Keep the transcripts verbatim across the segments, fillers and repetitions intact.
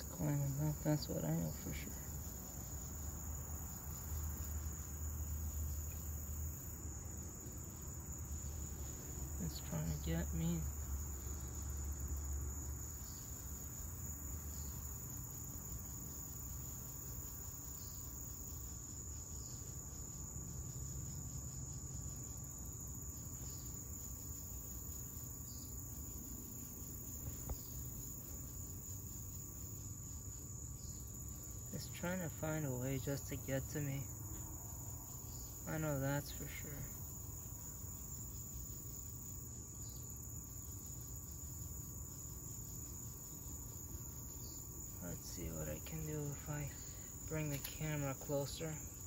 It's climbing up, that's what I know for sure. It's trying to get me. It's trying to find a way just to get to me. I know that's for sure. Let's see what I can do if I bring the camera closer.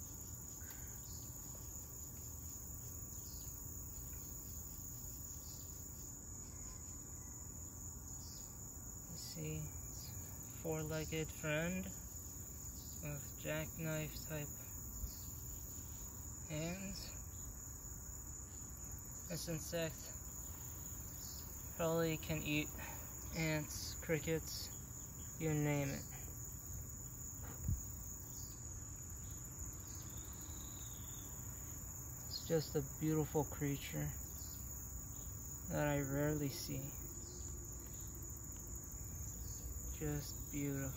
You see, four-legged friend with jackknife type hands. This insect probably can eat ants, crickets, you name it. It's just a beautiful creature that I rarely see. Just beautiful.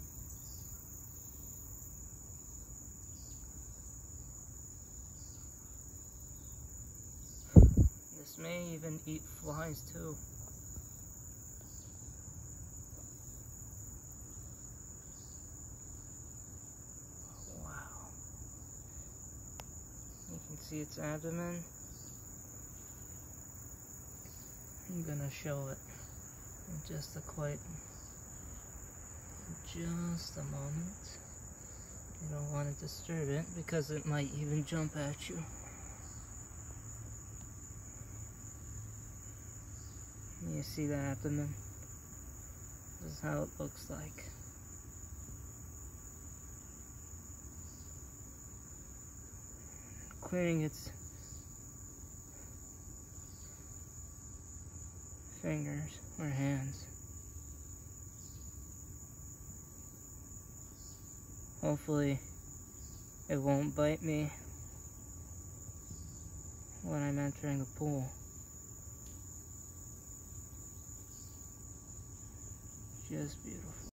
This may even eat flies too. Wow. You can see its abdomen. I'm gonna show it in just a quite, just a moment. You don't want to disturb it because it might even jump at you. You see the abdomen? This is how it looks like. Clearing its fingers or hands. Hopefully it won't bite me when I'm entering the pool. Just beautiful.